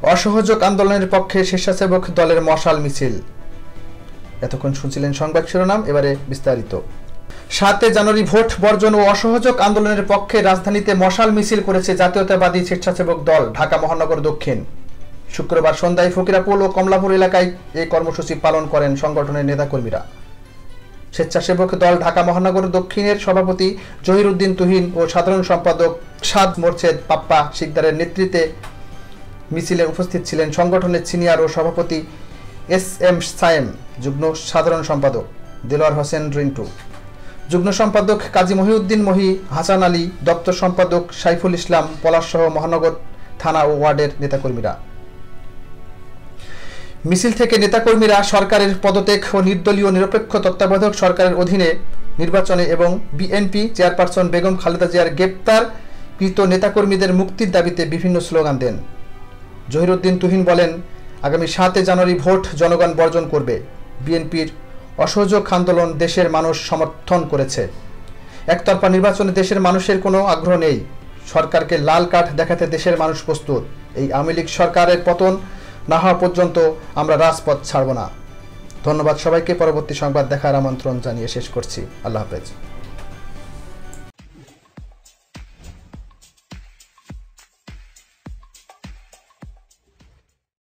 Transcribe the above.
অসহযোগ আন্দোলনের পক্ষে স্বেচ্ছাসেবক দলের মশাল মিছিল। এতক্ষণ শুনছিলেন সংবাদ শিরোনাম, এবারে বিস্তারিত। 7 জানুয়ারি ভোট বর্জন ও অসহযোগ আন্দোলনের পক্ষে রাজধানীতে মশাল মিছিল করেছে জাতীয়তাবাদী স্বেচ্ছাসেবক দল ঢাকা মহানগর দক্ষিণ। শুক্রবার সন্ধ্যায় ফকিরাপুল ও কমলাপুর এলাকায় এই কর্মসূচি পালন করেন সংগঠনের নেতাকর্মীরা। স্বেচ্ছাসেবক দল ঢাকা মহানগর দক্ষিণের সভাপতি জহিরুদ্দিন তুহিন ও সাধারণ সম্পাদক সাদ মোর্শেদ পাপ্পা শিকদারের নেতৃত্বে মিছিলে উপস্থিত ছিলেন সংগঠনের সিনিয়র ও সভাপতি SM সায়েম, যুগ্ম সাধারণ সম্পাদক দেলোয়ার হোসেন রিন্টু, যুগ্ম সম্পাদক কাজী মহিউদ্দিন মহি, হাসান আলী, দপ্তর সম্পাদক সাইফুল ইসলাম পলাশসহ মহানগর থানা ও ওয়ার্ডের নেতাকর্মীরা। মিছিল থেকে নেতাকর্মীরা সরকারের পদত্যাগ ও নির্দলীয় নিরপেক্ষ তত্ত্বাবধায়ক সরকারের অধীনে নির্বাচনে এবং বিএনপি চেয়ারপারসন বেগম খালেদা জিয়ার গ্রেপ্তারকৃত নেতাকর্মীদের মুক্তির দাবিতে বিভিন্ন স্লোগান দেন। জহিরুদ্দিন তুহিন বলেন, আগামী 7 জানুয়ারি ভোট জনগণ বর্জন করবে। বিএনপির অসহযোগ আন্দোলন দেশের মানুষ সমর্থন করেছে। একতরফা নির্বাচনে দেশের মানুষের কোনো আগ্রহ নেই। সরকারকে লাল কার্ড দেখাতে দেশের মানুষ প্রস্তুত। এই আওয়ামী লীগ সরকারের পতন না হওয়া পর্যন্ত আমরা রাজপথ ছাড়ব না। ধন্যবাদ সবাইকে। পরবর্তী সংবাদ দেখার আমন্ত্রণ জানিয়ে শেষ করছি। আল্লাহ হাফেজ।